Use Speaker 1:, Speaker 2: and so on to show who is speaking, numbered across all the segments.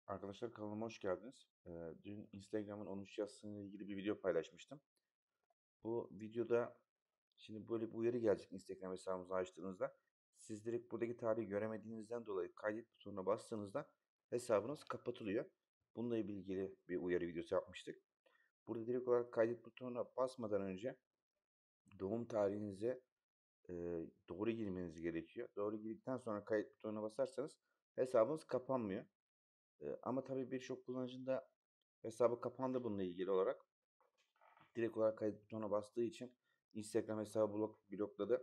Speaker 1: Arkadaşlar kanalıma hoş geldiniz. Dün Instagram'ın 13 yaş sınırı ile ilgili bir video paylaşmıştım. Bu videoda şimdi böyle bir uyarı gelecek Instagram hesabınızı açtığınızda. Siz direkt buradaki tarihi göremediğinizden dolayı kaydet butonuna bastığınızda hesabınız kapatılıyor. Bununla ilgili bir uyarı videosu yapmıştık. Burada direkt olarak kaydet butonuna basmadan önce doğum tarihinize e, doğru girmeniz gerekiyor. Doğru girdikten sonra kaydet butonuna basarsanız hesabınız kapanmıyor. Ama tabii birçok kullanıcının da hesabı kapandı bununla ilgili olarak. Direkt olarak kayıt butonuna bastığı için Instagram hesabı blokladı.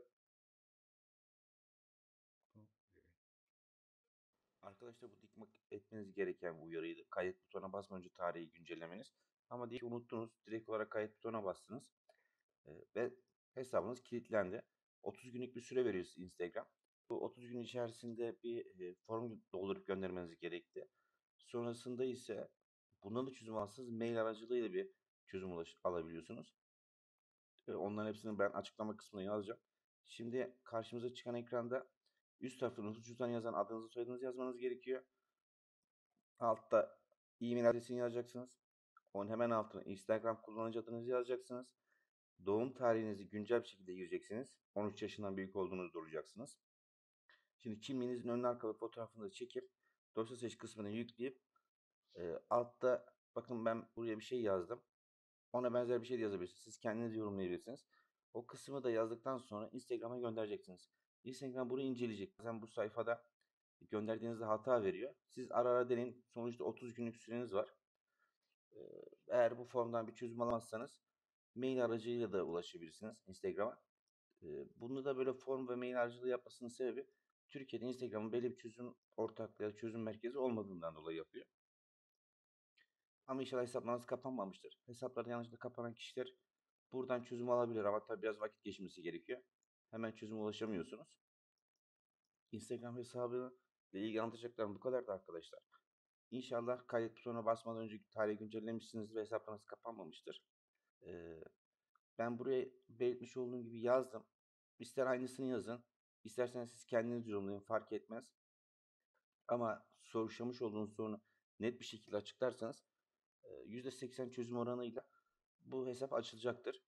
Speaker 1: Arkadaşlar bu dikkat etmeniz gereken bir uyarıydı. Kayıt butonuna basmadan önce tarihi güncellemeniz. Ama diye unuttunuz. Direkt olarak kayıt butonuna bastınız. Ve hesabınız kilitlendi. 30 günlük bir süre veriyor Instagram. Bu 30 gün içerisinde bir form doldurup göndermeniz gerekti. Sonrasında ise bundan da çözüm alsanız mail aracılığıyla bir çözüm alabiliyorsunuz. Onların hepsini ben açıklama kısmına yazacağım. Şimdi karşımıza çıkan ekranda üst tarafta nüfus cüzdanı yazan adınızı soyadınızı yazmanız gerekiyor. Altta e-mail adresini yazacaksınız. Onun hemen altına Instagram kullanıcı adınızı yazacaksınız. Doğum tarihinizi güncel bir şekilde gireceksiniz. 13 yaşından büyük olduğunuzu duracaksınız. Şimdi kimliğinizin ön arkalı fotoğrafını da çekip dosya seç kısmına yükleyip altta bakın ben buraya bir şey yazdım. Ona benzer bir şey de yazabilirsiniz. Siz kendiniz yorumlayabilirsiniz. O kısmı da yazdıktan sonra Instagram'a göndereceksiniz. Instagram bunu inceleyecek. Bazen bu sayfada gönderdiğinizde hata veriyor. Siz ara ara deneyin. Sonuçta 30 günlük süreniz var. Eğer bu formdan bir çözüm alamazsanız mail aracılığıyla da ulaşabilirsiniz Instagram'a. Bunu da böyle form ve mail aracılığı yapmasının sebebi Türkiye'de Instagram'ın belli bir çözüm ortaklığı ya da çözüm merkezi olmadığından dolayı yapıyor. Ama inşallah hesaplarınız kapanmamıştır. Hesapları yanlışlıkla kapanan kişiler buradan çözüm alabilir ama tabii biraz vakit geçmesi gerekiyor. Hemen çözüme ulaşamıyorsunuz. Instagram hesabı ile ilgili anlatacaklarım bu kadardı arkadaşlar. İnşallah kaydet butonuna basmadan önce tarihi güncellemişsiniz ve hesaplarınız kapanmamıştır. Ee, Ben buraya belirtmiş olduğum gibi yazdım. İster aynısını yazın, isterseniz siz kendiniz yorumlayın fark etmez. Ama yaşamış olduğunuz sorunu net bir şekilde açıklarsanız %80 çözüm oranıyla bu hesap açılacaktır.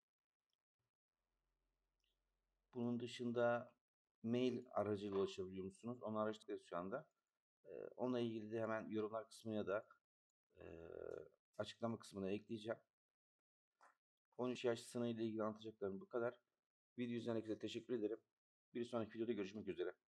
Speaker 1: Bunun dışında mail aracıyla ulaşabiliyor musunuz? Onu araştırıyoruz şu anda. Onunla ilgili de hemen yorumlar kısmına da e, açıklama kısmına ekleyeceğim. 13 yaş sınırı ile ilgili anlatacaklarım bu kadar. Video izleyen herkese teşekkür ederim. Bir sonraki videoda görüşmek üzere.